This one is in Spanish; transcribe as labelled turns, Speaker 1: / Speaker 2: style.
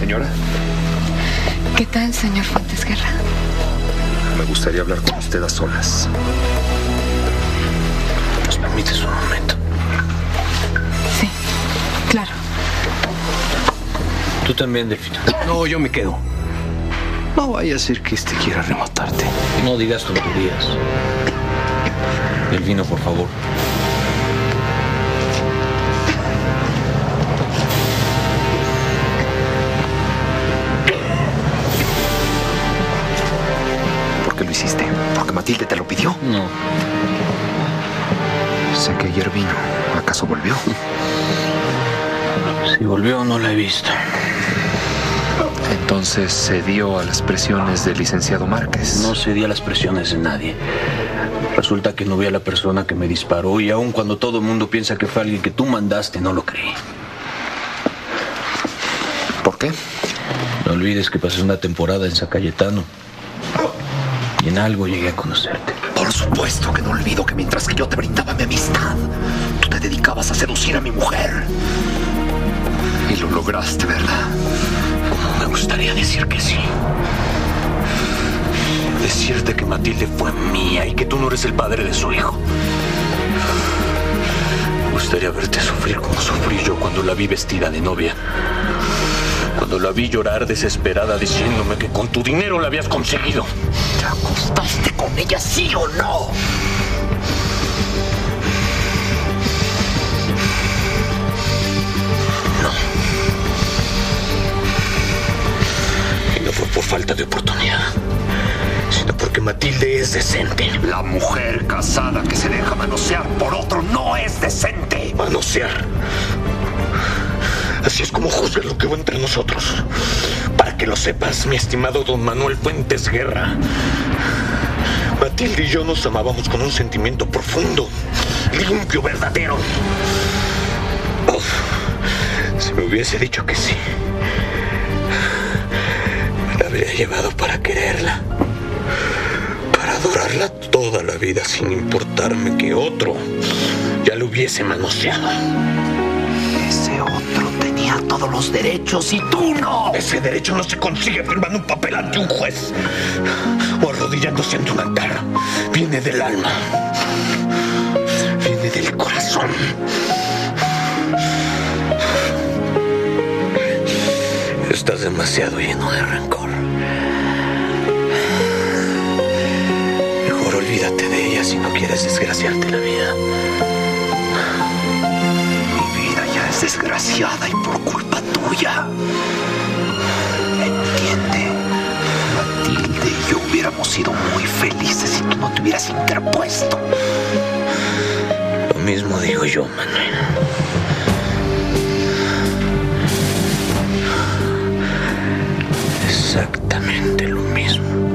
Speaker 1: Señora.
Speaker 2: ¿Qué tal, señor Fuentes Guerra?
Speaker 1: Me gustaría hablar con usted a solas.
Speaker 3: ¿Nos permites un momento?
Speaker 2: Sí, claro.
Speaker 3: Tú también, Delfino.
Speaker 4: No, yo me quedo. No vaya a ser que quiera rematarte.
Speaker 3: No digas tonterías. Delfino, por favor.
Speaker 1: ¿Por qué lo hiciste? ¿Porque Matilde te lo pidió?
Speaker 3: No.
Speaker 1: Sé que ayer vino. ¿Acaso volvió?
Speaker 3: Si volvió, no la he visto.
Speaker 1: Entonces cedió a las presiones del licenciado Márquez.
Speaker 3: No cedí a las presiones de nadie. Resulta que no vi a la persona que me disparó y aun cuando todo el mundo piensa que fue alguien que tú mandaste, no lo creí.
Speaker 1: ¿Por qué?
Speaker 3: No olvides que pasé una temporada en San Cayetano y en algo llegué a conocerte.
Speaker 1: Por supuesto que no olvido que mientras que yo te brindaba mi amistad, tú te dedicabas a seducir a mi mujer. Y lo lograste, ¿verdad?
Speaker 3: Me gustaría decir que sí. Decirte que Matilde fue mía y que tú no eres el padre de su hijo. Me gustaría verte sufrir como sufrí yo cuando la vi vestida de novia. Cuando la vi llorar desesperada diciéndome que con tu dinero la habías conseguido.
Speaker 1: ¿Te acostaste con ella, sí o no?
Speaker 3: Y no fue por falta de oportunidad, sino porque Matilde es decente.
Speaker 1: La mujer casada que se deja manosear por otro no es decente.
Speaker 3: Manosear. Así es como juzgas lo que va entre nosotros. Para que lo sepas, mi estimado don Manuel Fuentes Guerra, Matilde y yo nos amábamos con un sentimiento profundo, limpio, verdadero. Si me hubiese dicho que sí, me la habría llevado para quererla, para adorarla toda la vida, sin importarme que otro ya lo hubiese manoseado.
Speaker 1: Ese otro tenía todos los derechos y tú no.
Speaker 3: Ese derecho no se consigue firmando un papel ante un juez o arrodillándose ante un altar. Viene del alma. Viene del corazón. Estás demasiado lleno de rencor. Mejor olvídate de ella si no quieres desgraciarte la vida.
Speaker 1: Desgraciada y por culpa tuya. Entiende, Matilde y yo hubiéramos sido muy felices si tú no te hubieras interpuesto.
Speaker 3: Lo mismo digo yo, Manuel. Exactamente lo mismo.